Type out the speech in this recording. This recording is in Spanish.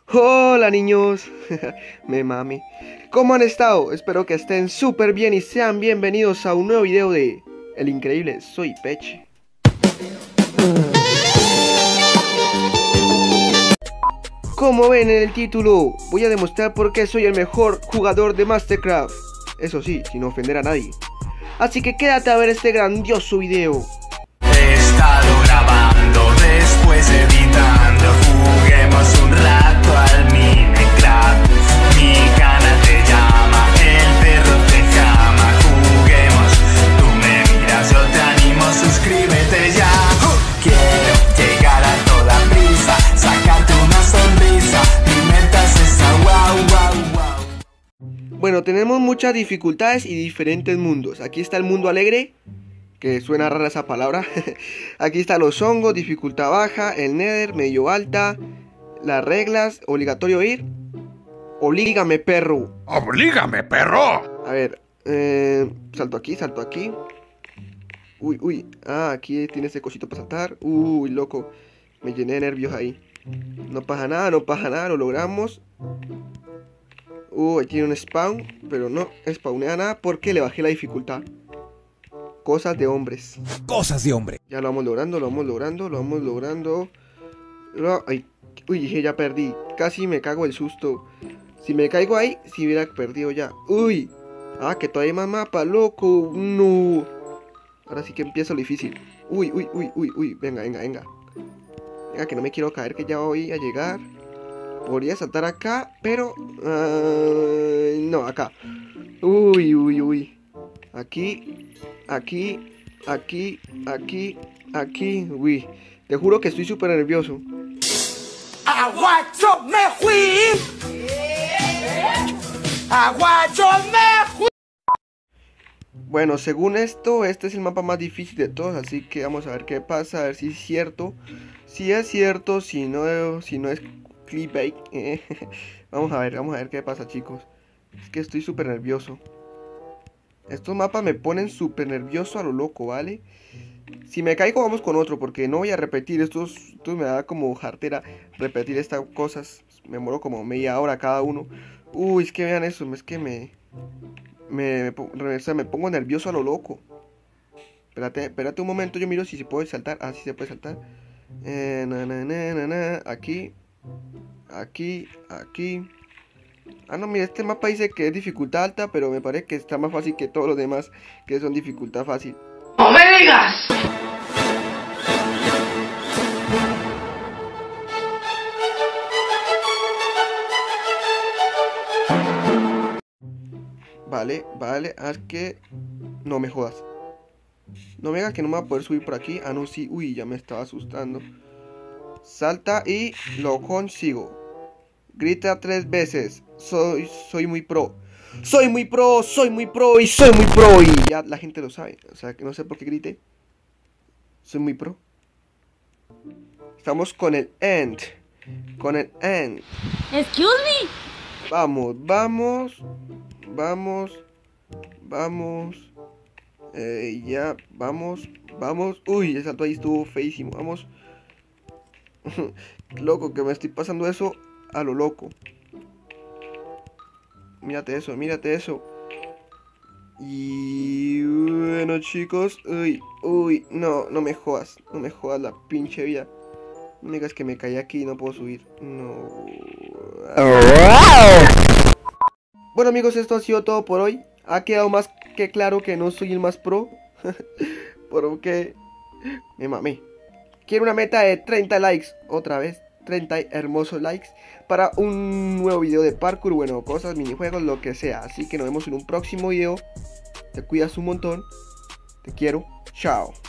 Hola niños, me mame. ¿Cómo han estado? Espero que estén súper bien y sean bienvenidos a un nuevo video de El Increíble Soy Peche. Como ven en el título, voy a demostrar por qué soy el mejor jugador de Minecraft. Eso sí, sin ofender a nadie. Así que quédate a ver este grandioso video. He estado grabando, después editando. Juguemos un rato al Minecraft. Mi canal te llama, el perro te llama. Juguemos, tú me miras, yo te animo, suscríbete ya. Quiero llegar a toda prisa, sacarte una sonrisa. Mi meta es esa, wow. Bueno, tenemos muchas dificultades y diferentes mundos. Aquí está el mundo alegre, que suena rara esa palabra. Aquí están los hongos, dificultad baja, el nether, medio alta, las reglas, obligatorio ir. Oblígame, perro. ¡Oblígame, perro! A ver, salto aquí. Uy, aquí tiene ese cosito para saltar. Uy, loco, me llené de nervios ahí. No pasa nada, lo logramos. Ahí tiene un spawn, pero no spawnea nada porque le bajé la dificultad. Cosas de hombres. Cosas de hombre. Ya lo vamos logrando. Ay, uy, dije, ya perdí. Casi me cago el susto. Si me caigo ahí, si hubiera perdido ya. Uy. Que todavía hay más mapa, loco. No. Ahora sí que empieza lo difícil. Uy. Venga. Venga, que no me quiero caer, que ya voy a llegar. Podría saltar acá, pero... no, acá. Uy. Aquí. Uy, te juro que estoy súper nervioso. Aguacho me fui. Bueno, según esto, este es el mapa más difícil de todos, así que vamos a ver qué pasa, a ver si es cierto. Si es cierto, si no es clickbait. Vamos a ver qué pasa, chicos. Es que estoy súper nervioso. Estos mapas me ponen súper nervioso a lo loco, ¿vale? Si me caigo vamos con otro, porque no voy a repetir. Esto me da como jartera repetir estas cosas. Me muero como media hora cada uno. Uy, es que vean eso, es que me pongo nervioso a lo loco. Espérate un momento, yo miro si se puede saltar. Sí se puede saltar. Aquí. No, mira, este mapa dice que es dificultad alta, pero me parece que está más fácil que todos los demás, que son dificultad fácil. ¡No me digas! Vale, haz que... No me jodas. No me digas que no me va a poder subir por aquí. No, sí, uy, ya me estaba asustando. Salta y lo consigo. Grita 3 veces. Soy muy pro. Soy muy pro. Y ya la gente lo sabe. O sea, que no sé por qué grite. Soy muy pro. Estamos con el end. Excuse me. Vamos. Ya, vamos. Uy, el salto ahí estuvo feísimo. Vamos. Loco, que me estoy pasando eso a lo loco. Mírate eso. Y bueno, chicos. Uy, no me jodas la pinche vida. No me digas que me caí aquí y no puedo subir. No. Bueno, amigos, esto ha sido todo por hoy. Ha quedado más que claro que no soy el más pro. Porque me mamé. Quiero una meta de 30 likes. Otra vez, 30 hermosos likes para un nuevo video de parkour, bueno, cosas, minijuegos, lo que sea. Así que nos vemos en un próximo video. Te cuidas un montón. Te quiero. Chao.